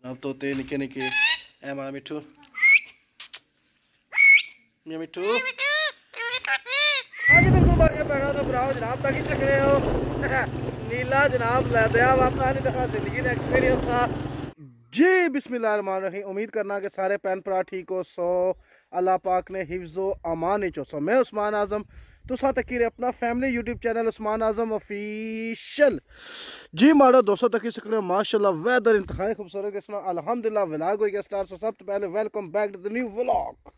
अब तोते निके निके ए हमारा मिठू मिठू। हाँ जी बिल्कुल भाई भैनों तो भराओ जनाब तक ही सकते हो नीला जनाब लैदया अपना नहीं दिखा जिंदगी का एक्सपीरियंस था जी। बिस्मिल्लाहिर्रहमानिर्रहीम। उम्मीद करना कि सारे भैन भरा ठीक हो सो अल्लाह पाक ने हिफ्ज़ो अमान ही चो। मैं उस्मान आज़म तुसा तक अपना family YouTube channel Usman Azam official जी माड़ो 200 तक ही सकते हो माशाल्लाह। वेदर इंतहाई खूबसूरत किस्म अल्हम्दुलिल्लाह। व्लॉग हो गया स्टार्ट। सबसे पहले welcome back to the new vlog.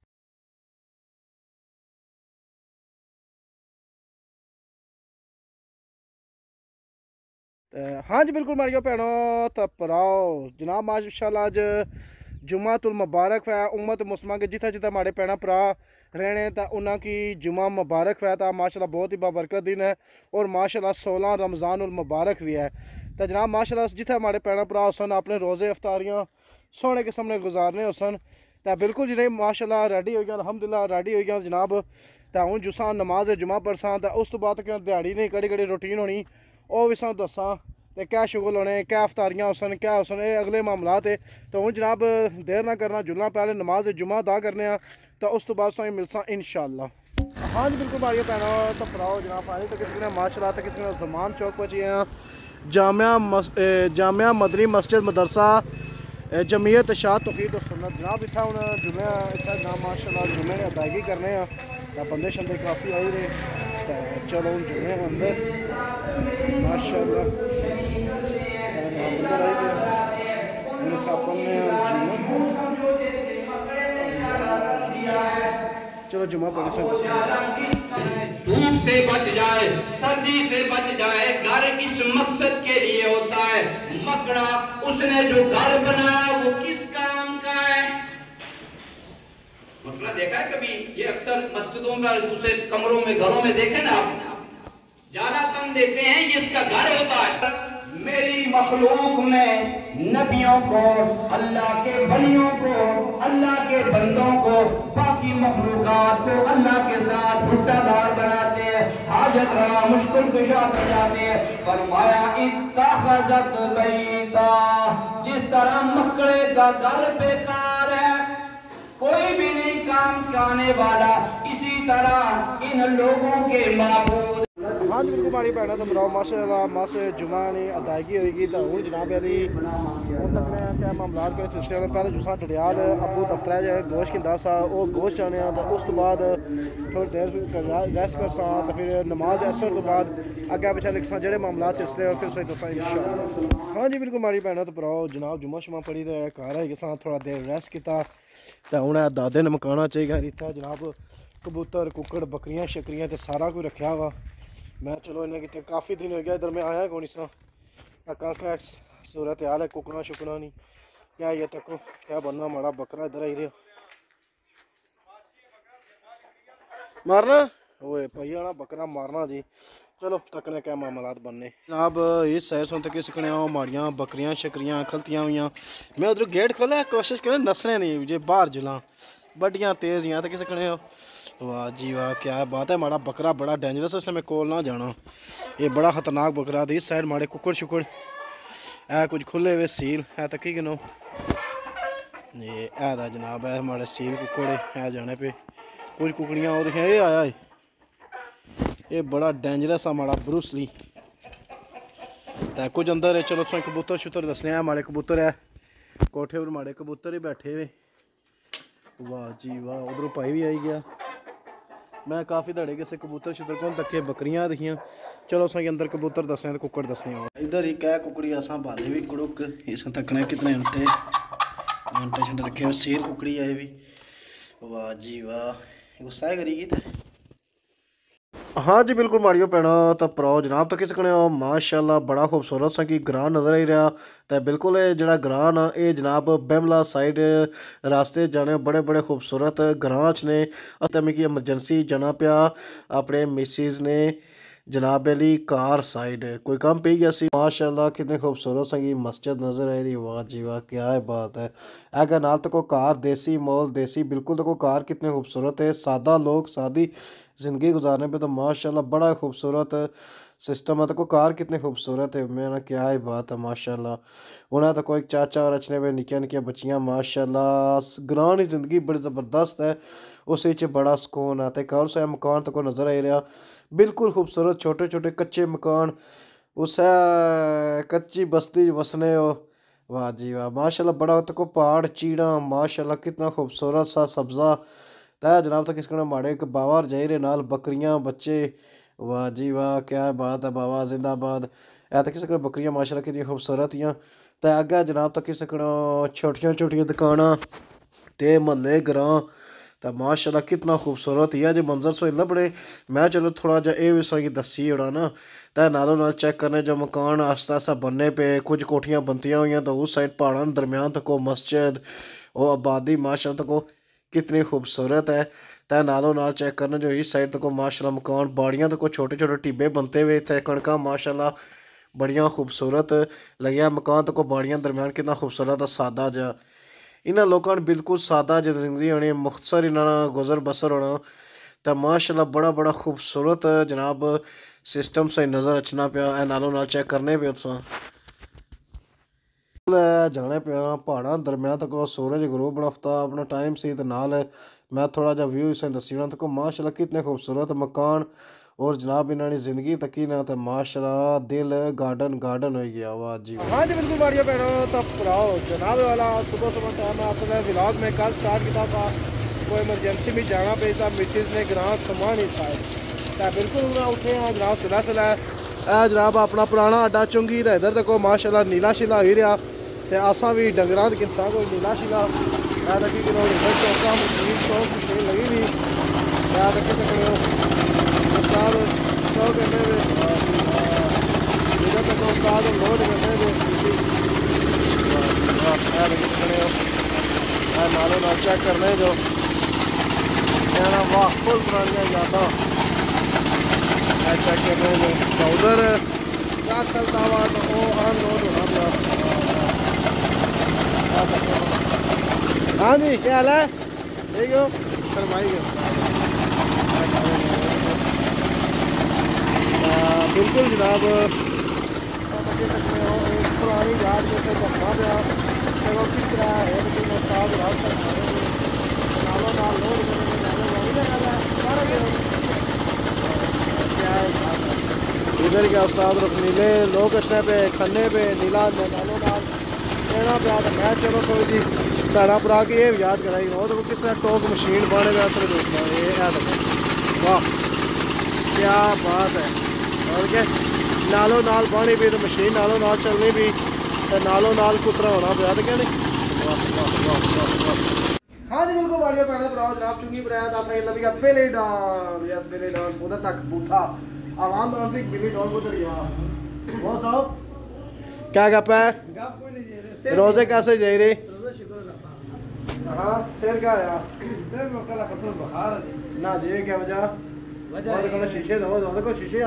हाँ जी बिल्कुल मारियो भैनों तो भराओ जनाब माशाल्लाह अज जुम्मातुल मुबारक है उम्मत मुस्लिमा के जिथे जिथे माड़े भैन भरा रहने तो उन्होंने की जुम्मा मुबारक है तो माशाल्लाह बहुत ही बाबरकत दिन है और माशाल्लाह 16 रमज़ानुल मुबारक भी है। तो जनाब माशाल्लाह जिथे माड़े भैन भरा सन अपने रोज़े अफ्तारियाँ सोने किस्म ने गुजारने हो सन तो बिल्कुल जिन्हें माशाल्लाह रेडी हो गया अल्हम्दुलिल्लाह रेडी हो गया जनाब। तो हूँ जुसा नमाज जुम्मा पढ़सा तो उस तो बाद क्यों दिहाड़ी नहीं कड़ी कड़ी रूटीन होनी वह भी सानू दसा तो क्या शुगल होने क्या अफ्तारियाँ होसन क्या होसन ये अगले मामलात है। तो हूँ जनाब देर ना करना जुलना पहले नमाज जुम्मा अदा करने तो उस तो बाद सानू मिलसा इंशाअल्लाह। हाँ जी बिल्कुल भाई भैनों तो भराओ जनाब फाइनल तक किसी ने माशाल्लाह तक किसी ने जमान चौक पहुँचे हैं जामिया मदनी मस्जिद मदरसा जमीयत शाह तौहीद और सुन्नत जनाब इतना हूँ जुमे इतना जनाब माशाल्लाह जुमे ने अदायगी करने बंदे शंदे काफ़ी आई रहे चलो हूँ जुमे अंदर माशाल्लाह अंदर आई गया चलो जुमा पढ़े धूप से बच जाए सर्दी से बच जाए घर इस मकसद के लिए होता है। मकड़ा उसने जो घर बनाया वो किस काम का है? मकड़ा देखा है कभी? ये अक्सर मस्जिदों में दूसरे कमरों में घरों में देखे ना आप ज्यादा तंग देते हैं ये इसका घर होता है। मेरी मखलूक में नबियों को अल्लाह के वलियों को अल्लाह के बंदों को बाकी मखलूकात को अल्लाह के साथ हिस्सेदार बनाते हैं हाजत रहा मुश्किल कुशा कर जाते हैं। फरमाया इत्तखज़त बैता जिस तरह मकड़े का घर बेकार है कोई भी नहीं काम आने वाला इसी तरह इन लोगों के माबूद। हाँ जी बिल्कुल माड़ी भैन तो बनाओ माशाल्लाह मस जुमा ने अदायगी होगी तो हूँ जनाब अली हूँ तक मैं क्या मामलात के सिलसिले में पहले जुसा डडियाल अबू दफ्तर है गोश्त की सा वो गोश्त आने तो उस तो बाद थोड़ी देर रेस्ट कर सा तो फिर नमाज असर तो बाद अगे पिछले लिखसा जोड़े मामलात सिलसिले और फिर सही दसा इंशाअल्लाह। हाँ जी बिल्कुल माड़ी भैन तो बनाओ जनाब जुम्मा शुमा पढ़ी तो घर है कि थोड़ा देर रेस्ट किया तो हूँ दादे ने मकाना चाहिए इतना जनाब कबूतर कुकड़ बकरियां शकरियां तो सारा कुछ रखा वा। मैं चलो इन्हें कितने काफ़ी दिन हो गया इधर मैं आया कौन इस तरह सूरत हाल है कुकना शुकना नहीं क्या ये तक क्या बनना माड़ा बकरा इधर ही रहा मारना ओए भाई आना बकरा मारना जी। चलो तकने क्या मामलात बनने जनाब इस सैर सुन तक सकने माड़ियाँ बकरियां शकरियां खलतियां हुई मैं उधर गेट खोला कोशिश करें नसने नहीं जे बाहर जुला बड़ियाँ तेज ही तक सकने वाह जी वाह क्या बात है। माड़ा बकरा बड़ा डेंजरस है इसलिए मैं कोल ना जाना ये बड़ा खतरनाक बकरा था। इस साइड माड़े कुकड़ शुकड़ है कुछ खुले हुए सील है तक ही गिनो ये है जनाब है माड़े सील कुकड़ है जाने पे कुछ कुकड़ियाँ और दिखा ये आया ये बड़ा डेंजरस है माड़ा ब्रूसली तो कुछ अंदर है। चलो सो कबूतर शुतर दसने माड़े कबूतर है कोठे पर माड़े कबूतर ही बैठे हुए वाह जी वाह उधरों भाई भी आई गया मैं काफ़ी धड़े किसे कबूतर शुतर कौन तके बकरियां दिखियां। चलो सही अंदर कबूतर दसने तो कुकड़ दसने इधर ही कह कुकड़ी असा बाले भी कुड़ुक इस तकने कितने अंटे अंटे शंटे रखे शेर कुकड़ी आए भी वाह जी वाह गुस्सा करी गई। हाँ जी बिल्कुल माड़ियो भैनों तो भराओ जनाब तक सकने माशाल्लाह बड़ा खूबसूरत सा कि ग्रां नज़र आई रहा तो बिल्कुल जो ग्रां ना ये जनाब बेमला साइड रास्ते जाने बड़े बड़े खूबसूरत ग्रां च ने तो मिगी एमरजेंसी जाना पिया अपने मिसिज ने जनाब अली कार साइड कोई काम पी गया सी माशाल्लाह कितने खूबसूरत सा मस्जिद नज़र आई रही वाह जी वाह क्या है बात है। अगर नाल तो को कार देसी मॉल देसी बिल्कुल तो को कार कितने खूबसूरत है सादा लोग सादी ज़िंदगी गुजारने पे तो माशाल्लाह बड़ा खूबसूरत सिस्टम है। तो को कार कितनी खूबसूरत है, मेरा क्या ही बात है माशाल्लाह। उन्हें तो कोई चाचा और अचने में निक्कियां निक्कियां बच्चियां माशाल्लाह। ग्रां की जिंदगी बड़ी ज़बरदस्त है, उस बड़ा सुकून है। तो कौन सा मकान तो को नज़र आ रहा बिल्कुल खूबसूरत, छोटे छोटे कच्चे मकान, उस कच्ची बस्ती बसने हो। वाह जी वाह माशाल्लाह। बड़ा तो को पहाड़ चीड़ा माशाल्लाह, कितना खूबसूरत सा सब्जा तय जनाब। तो किस माड़े एक बाबा रजाई रे नाल बकरियां बच्चे, वाह जी वाह क्या बात है बाबा जिंदाबाद। ऐ तो किस बकरियां माशाल्लाह कितनी खूबसूरत हियां। ते अग्गे जनाब तो किस छोटियां छोटियां दुकानां ते महल्ले ग्रां, तो माशाल्लाह कितना खूबसूरत ही जो मंजर सो लभड़े। मैं चलो थोड़ा जा ये भी सही दसी ओड़ा ना, तो नालों नाल चेक करने जो मकान आस्ता आस्ता बनने पे, कुछ कोठियां बनतियां हुई तो उस साइड पहाड़ों दरम्यान तक को मस्जिद और आबादी माशाल्लाह तक को कितनी खूबसूरत है। तो नालों नाल चेक करने जो इस साइड तक को माशाल्लाह मकान बाड़ियाँ तक को छोटे छोटे टिब्बे बनते हुए थे, कणका माशाल्लाह बड़ियाँ खूबसूरत लगिया। मकान तक को बाड़ियाँ दरम्यान कितना खूबसूरत है सादा जा। इन्होंने लोगों ने बिल्कुल सादा जिंदगी होनी, मुख्तसर इन्होंने गुजर बसर होना। तो माशाल्लाह बड़ा बड़ा खूबसूरत जनाब सिस्टम से नज़र अचना पाया नालों नाल चेक करने पे तुसा जाने पे पहाड़ा दरम्यान तक सूरज गरूब आफ्ताब अपना टाइम से तो नाल मैं थोड़ा जा व्यू इसे दसी तक माशाल्लाह कितने खूबसूरत मकान और जनाब इन्होंने जिंदगी तकी ना तो माशाल्लाह दिल गार्डन गार्डन हो गया। वाह जी हाँ जी बिल्कुल बढ़िया भैनों। तो भराओ जनाब वाला सुबह सुबह टाइम अपने व्लॉग में कल स्टार्ट किया था, कोई इमरजेंसी में जाना पे था, मिसिज ने ग्रां सामान ही था तो बिल्कुल उठे हैं जनाब सिला सिला जनाब अपना पुराना अड्डा चुंगी तो इधर तक माशाल्लाह नीला शिला ही रहा। तो असा भी डंगर किसा कोई नीला शिला लगी कि चौका मशीन चौक मशीन लगी हुई रखी सकते हो उस्ताद चौक करने इधर तक उस्ताद लोड करने लगी सकते हो नालों नाल चेक करने जो कहना वाह फुल पुरानियाँ यादा चेक करने जो तो उधर क्या चलता हुआ तो वो अनलोड होना पड़ा। हाँ जी क्या हाल है, ठीक हो फरमाई बिल्कुल जनाब समझ सकते हो एक पुरानी याद जैसे बना गया चलो किस तरह है नालों नाल लोड इधर क्या उस्ताद रुख नीले लोग अच्छे पे खन्ने पे नीला नालों नाल कहना पिया तो मैं चलो थोड़ी जी भैन भरा के ये याद कराई वो तो किस तरह टोक मशीन बने हुए असर देखना ये है तो वाह क्या बात है। और क्या नालों नाल पानी भी तो मशीन नालों नाल चलनी भी तो नालों नाल कुतरा होना पिया तो क्या नहीं। वाह वाह वाह वाह वाह हाँ जी बिल्कुल बढ़िया भैन भरा जनाब चुंगी बनाया था सही लग गया बेली डॉन। यस बेली डॉन उधर तक बूथा आवाम तो से बेली डॉन को चल गया वो साहब क्या गप है रोजे कैसे जा रहे। हाँ सिर का आया ना जी क्या वजह शीशे दो शीशे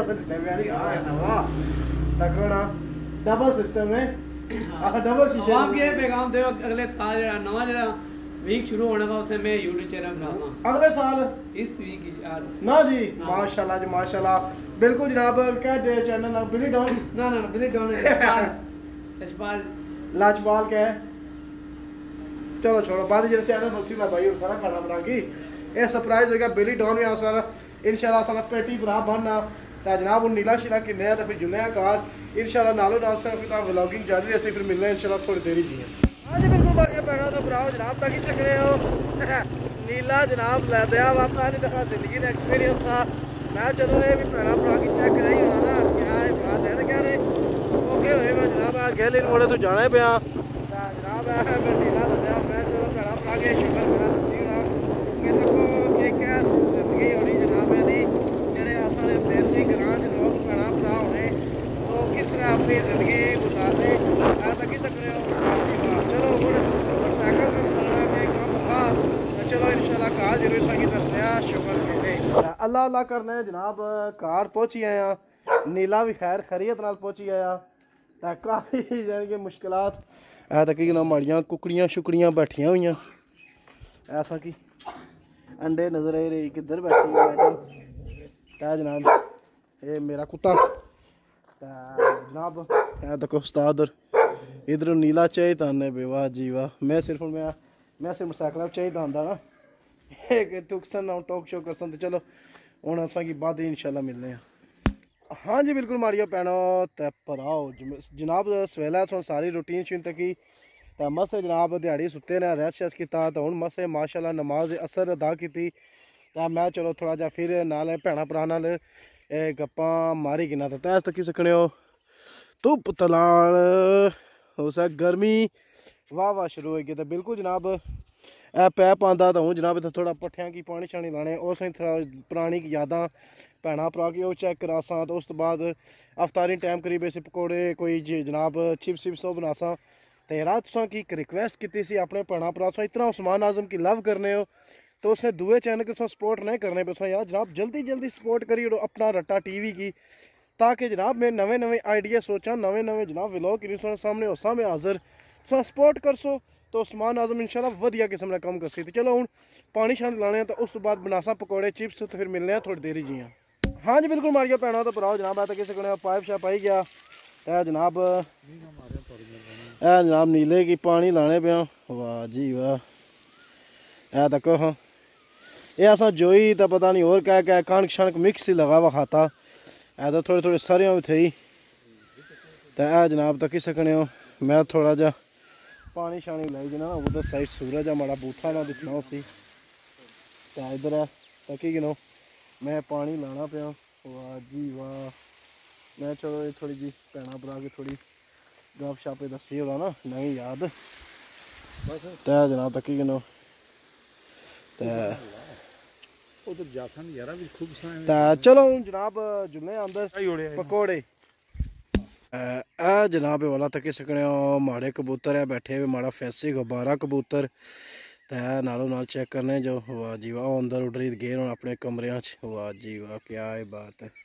डबल सिस्टम है डबल शीशे के पैगाम दे अगले साल नवा जरा वीक शुरू होने का उसे मैं यूट्यूब चैनल बनाऊंगा अगले साल इस वीक यार ना जी माशाल्लाह जी माशाल्लाह बिल्कुल जनाब क्या दे चैनल ना बिली डॉन ना बिली डॉन लजपाल लाजपाल क्या है चलो छोड़ो बाद जो चैनल बक्सी ना भाई सारा खाना बना की ये सरप्राइज हो गया बिली डॉन भी सारा इंशाल्लाह सारा पेटी भरा बनना तो जनाब वो नीला शिला कि नया तो फिर जुम्मे कार इंशाल्लाह नालों नाल से व्लॉगिंग जारी ऐसे फिर मिलना इंशाल्लाह थोड़ी देरी जी हाँ जी बिल्कुल बढ़िया पैना तो भराओ जनाब तक ही सक रहे हो नीला जनाब लै दिया वापस नहीं देखा जिंदगी का एक्सपीरियंस था मैं चलो ये भी पैना भरा की चेक कराई होना ना क्या बात है क्या नहीं ओके हुए मैं जनाब गैली मोड़े तो जाना ही पाया जनाब मैं नीला दसिया मैं चलो पैना भरा के शुक्र मेरा दसी होना कि देखो एक जिंदगी होनी जनाब यदि जेह्ड़े असां देसी ग्रां च लोग पैना भरा होने तो किस तरह अपनी जिंदगी गुजारने मैं तक ही सकते हो। चलो हूँ मोटरसाइकिल में चलना में कम था तो चलो इंशाल्लाह कार जरूर संगी दसने शुक्र कहने अल्लाह अल्लाह करने जनाब कार पहुंची आया नीला भी खैर खैरियत नाल पहुंची आया तो काफ़ी यानी कि मुश्किलात है तक कि माड़ियाँ कुकड़ियाँ शुकड़ियाँ बैठियां हुई ऐसा कि अंडे नजर आ रही किधर बैठी मैडम क्या जनाब ये मेरा कुत्ता जनाब है देखो उस्ताद और इधर नीला चाहिए ताने बे वाह जी वाह मैं सिर्फ मोटरसाइकिल चाहिए तांदा ना एक टुकसन ना टॉक शो करसन तो चलो हुन असां की बाद इंशाल्लाह मिलने हैं। हाँ जी बिल्कुल मारियो पैनो ते पर आओ जनाब सवेला तो सारी रूटीन शुरू तकी ते मसे जनाब दिहाड़ी सुते ने रेस्ट शेस्ट कीता तो हुन मसे माशाल्लाह नमाज असर अदा की ते मैं चलो थोड़ा जा फिर नाल भैणा भरा नाल गप्पां मारी गिना ते तैस तकी सकने हो धुप तलाल उस गर्मी वाह वाह शुरू हो गई तो बिल्कुल जनाब पैप आंदा तो हूँ जनाब इत्थै थोड़ा पट्ठियां की पानी शानी लाने उस थोड़ा परानी यादां भैणा भरा की चेक करासां तो उस तो बाद अफतारी टाइम करीब इस पकौड़े कोई जनाब चिप्स चिप्स बनासा तो रात तुसां की एक रिक्वेस्ट की सी अपने भैणा भरा तुसां इतना उस्मान आजम की लव करने हो तो उसने दुए चैनल के सपोर्ट नहीं करने पे यार जनाब जल्दी जल्दी सपोर्ट करी ओड़ो अपना रट्टा टीवी की ताकि जनाब मैं नवे नवे आइडिया सोचा नवे नवे जनाब व्लॉग कि सामने होसा मैं हाजिर तुम सपोर्ट करसो तो उस्मान आजम इंशाल्लाह वधिया किस्म का कम करसी तो चलो हूँ पानी शानी लाने तो उस तो बाद बनासा पकौड़े चिप्स तो फिर मिलने हैं थोड़ी देरी जी हाँ जी बिल्कुल मारिया भैनों तो भराओ जनाब तो किसी को पाइप शाइप आई गया है जनाब नीले की पानी लाने पे वाह जी वाह है तको हाँ ये असा जोई तो पता नहीं और क्या क्या कणक शनक मिक्स ही लगा हुआ खाता है तो थोड़ी थोड़ी सरियों भी थी तो है जनाब तकी सकने हो मैं थोड़ा जा पानी शानी लाई जना ना उधर साइड सूरज है माड़ा बूठा ना दिखना उसी तो इधर है तकी गिनो मैं पानी लाना पाया वाह जी वाह मैं चलो ये थोड़ी जी भैना भरा के थोड़ी गप शप दसी होगा ना नहीं याद बस तो जनाब तकी गिनो चलो जनाब जुलने अंदर पकौड़े जनाब वाला तक सकने माड़े कबूतर है बैठे हुए माड़ा फैंसी गुब्बारा कबूतर तो नालों नाल चेक करने जो वाह जी वाह अंदर उडरी गए हूँ अपने कमरिया वाह जी वाह क्या है बात है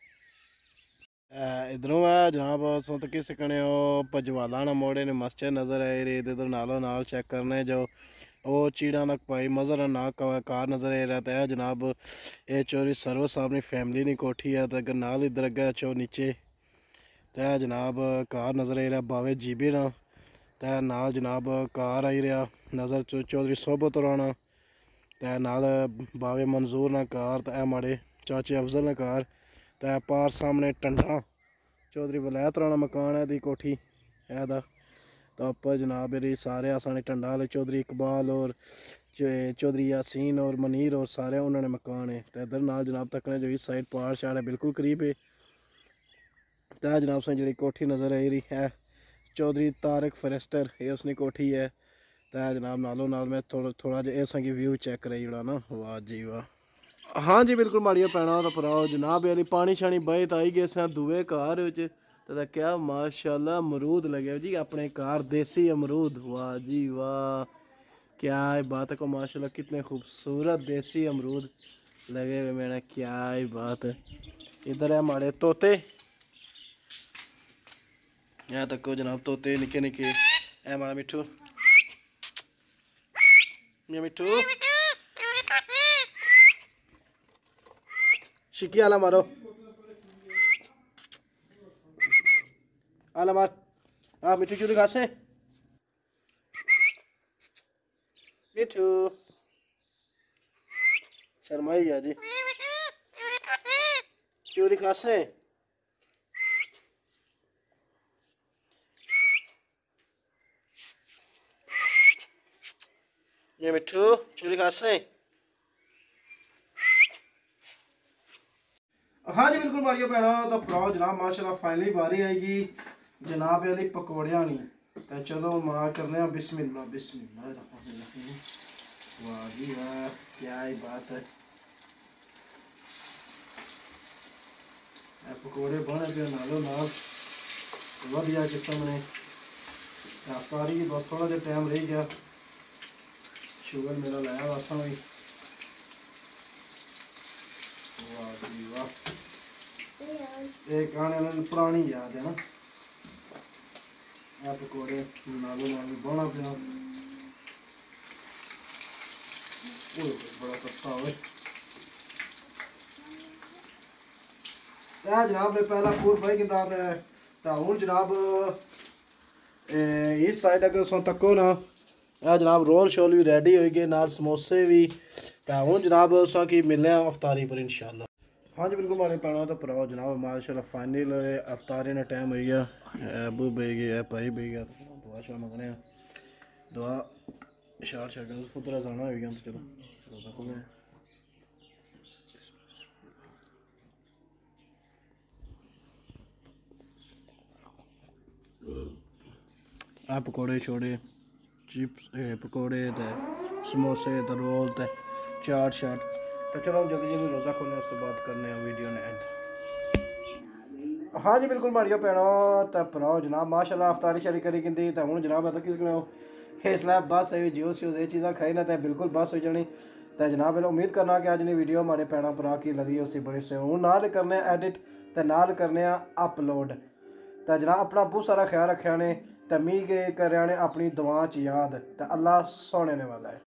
इधरों है जनाब सो तक सकने पजवाला ना मोड़े ने मस्जिद नज़र आए रे इधर नालों नाल चेक करने जो वो चीड़ा नक पाई मज़र ना कार नज़र आ रहा है जनाब ये चोरी सर्विस अपनी फैमिली की कोठी है तो अगर नाल इधर अगे चो नीचे तो जनाब कार नज़र आ रहा बावे जीबी ना तो नाल जनाब कार आई रहा नज़र चौधरी सोबत राना तो नाल बावे मंजूर ना कार तो माड़े चाचे अफजल ना कार तो पार सामने टंडा चौधरी वलैत राना मकान है दी कोठी है तो उपर जनाब मेरी सारे आसानी टंडा वाले चौधरी इकबाल और चौधरी यासीन और मनीर और सारे उन्होंने मकान है तो इधर नाल जनाब तकने जो इस साइड पहाड़ शाड़ है बिल्कुल करीब है तो जनाब से जी कोठी नज़र आ रही है चौधरी तारक फरेस्टर ये उसकी कोठी है तो जनाब नालों नाल मैं थोड़ा जहा इस व्यू चेक कराई उड़ा ना वाह जी वाह हाँ जी बिल्कुल माड़िया पैना तो भराओ जनाब यानी पानी शानी बहे तो आई गए स दुए घर तो क्या माशाल्लाह अमरूद लगे जी अपने कार देसी अमरूद वाह जी वाह क्या है बात है को माशाल्लाह कितने खूबसूरत देसी अमरूद लगे हुए मैंने क्या ही बात है इधर है हमारे तोते यहाँ तक को जनाब तोते निके निके है हमारा मिठू ये मिठू शिकी आला मारो आला मार हाँ मिठू चूरी खासे मिठू शर्माई गया जी चूरी खासे ये मिठू चूरी खासे हाँ जी बिल्कुल मारियो भैनों तो भराओ जनाब माशाल्लाह फाइनली बारी आएगी जनाब यानी पकौड़िया नहीं तो चलो माँ करने बिस्मिल्लाह बिस्मिल्लाह वाह जी वाह क्या ही बात है पकौड़े बने पे नालों नाल वधिया किस्म ने रफ्तारी बस थोड़ा जहा टाइम रह गया शुगर मेरा लाया वासा भी वाह जी वाह एक आने पुरानी याद है ना आप पकौड़े नालों नाल बना पिया बड़ा सस्ता हो जनाब ने पहला फूल फ्राई किया तो हूँ जनाब इस साइड अगर सो तको ना जनाब रोल शोल भी रेडी हो गए नाल समोसे भी तो हूँ जनाब असा की मिलने अफतारी पर इंशाल्लाह। हाँ जी बिल्कुल मारे पैना तो भराओ जनाब माशाल्लाह फाइनल अफतारी ने टाइम हो गया अबू बह गया भाई बह गया दुआ शा मंगने दुआ शार छड़ पुत्रा जाना हो गया तो चलो रोजा खोले आ पकौड़े छोड़े चिप्स पकौड़े ते समोसे ते रोल ते चाट शाट तो चलो जल्दी जल्दी रोज़ा खोलने उस तो बाद करने हैं वीडियो ने एंड। हाँ जी बिल्कुल मारियो पैनो तो भराओ जनाब माशाल्लाह अफतारी शारी करी गिंदी तो हूँ जनाब पता किस इसलिए बस जूस शूस ये चीज़ा खाई ना तो बिल्कुल बस हो जानी तो जनाब उम्मीद करना कि अज की वीडियो हमारे भैन भरा की लगी उसी बड़ी से हूँ नाल करने एडिट तो नाल करने अपलोड तो जनाब अपना बहुत सारा ख्याल रखा ने तो मी के कर अपनी दुआ च याद तो अल्लाह सोने वाला है।